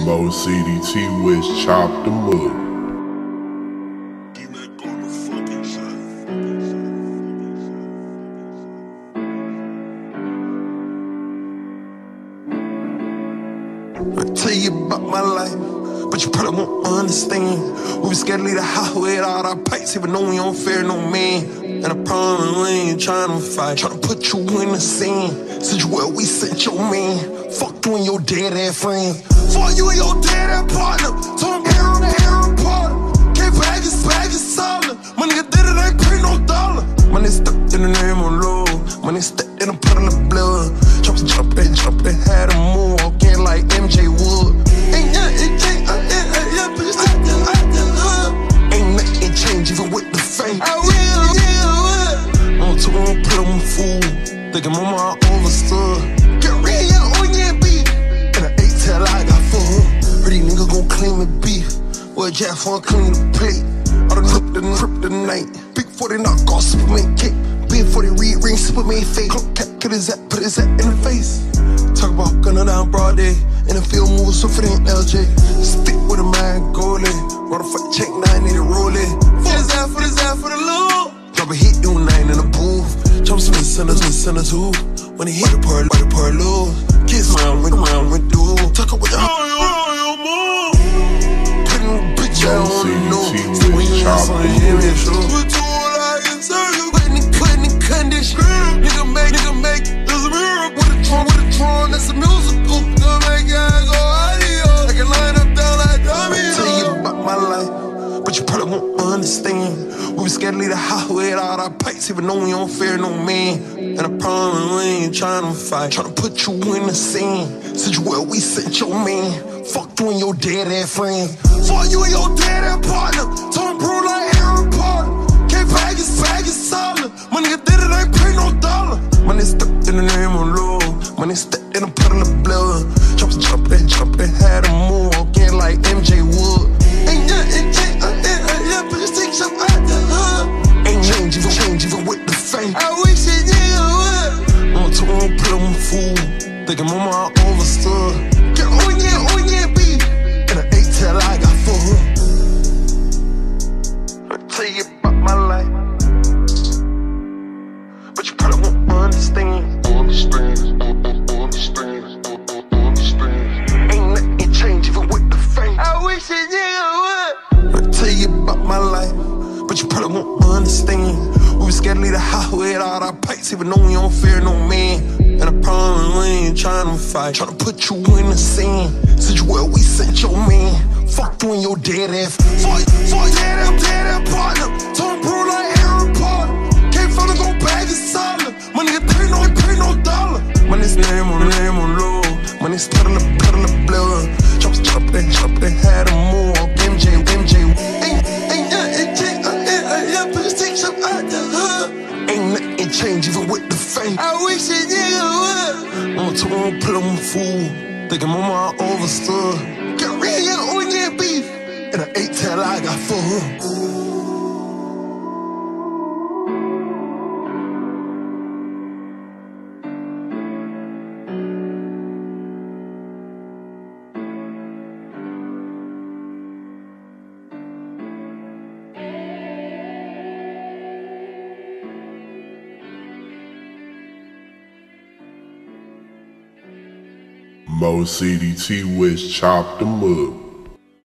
Mo CDT West chopped them up. I tell you about my life, but you probably won't understand. We was scared to leave the house with all our pipes, even though we don't fear no man. And I promise we ain't tryna fight, tryna put you in the scene. Since where we sent your man, fuck you and your dead ass friends. Fuck you and your dead ass partner. Turn hair on the hair partner. Can't bag it solid. My nigga did it, ain't pay no dollar. My nigga stuck in the name of Lord. My nigga stuck in a puddle of blood. Jumpin', had a moonwalking like MJ Wood. Ain't nothing change, ain't nothing change even with the fame. I will. On tour, I'll put on my fool. Thinking mama I overstood. Get real on your beef. And I ate till I got full. Pretty nigga gon' clean the beef. Well, Jack for clean the plate. All the kryptonite. Big 40 knock off Superman kick. Big 40 read ring Superman fake. Put his at in the face. Talk about gunner down broad day. In the field moving swift than LJ. Stick with a man goalie. Motherfucker check 9, need a roll it. For the loot. Drop a hit, do 9 in the booth. Jump some centers who. When he hit the part lose. Kiss around with dude. Tuck up with the move. Putting the bitch out on the nose. Still when you ass on the head, show. Put two like in circle. Putting in condition. Nigga make. There's a miracle with a drum. That's a musical. Gonna make it go audio. I can line up down like dummy. Tell you about my life, but you probably won't understand. We was scared to leave the house with all our pipes, even though we don't fear no man. And I promise we ain't tryna fight, tryna put you in the scene. Since where we sent your man, fuck you and your dead ass friends. Fuck you and your dead ass partner. Turn brew like Aaron Potter. Can't bag it solid. My nigga did it, ain't pay no dollar. My nigga stuck in the name of Lord. My nigga stuck in a puddle of blood. Jumpin', had a moonwalking like MJ Wood. Ain't nothing change, but just take some out the hood. Ain't change even with the fame. I wish it would. On tour, I'll put on my fool. Thinking mama I overstood. Get on your beef. And I ate till I got full. I tell you about my life, but you probably won't understand. Ain't nothing change even with the fame. I wish it would. I tell you about my life, but you probably won't understand. We was scared to leave the house with all our pipes, even though we don't fear no man. And I promise we ain't tryna fight, tryna put you in the scene. Since where we sent your man, fuck you and your dead ass. Fuck dead ass partner. Turn brew like Aaron Potter. Can't finna go bag it solid. My nigga pay no dollar. My nigga's name on Lord. My nigga's puddle of blood. Jumpin', had a moonwalk. MJ. Ain't nothing change, but just take some out the hood. Ain't nothing change even with the fame. I wish it would. On tour, I'll put on my fool. Thinking mama I overstood. Get real on your beef. And I ate till I got full. Mo CDT West chopped them up.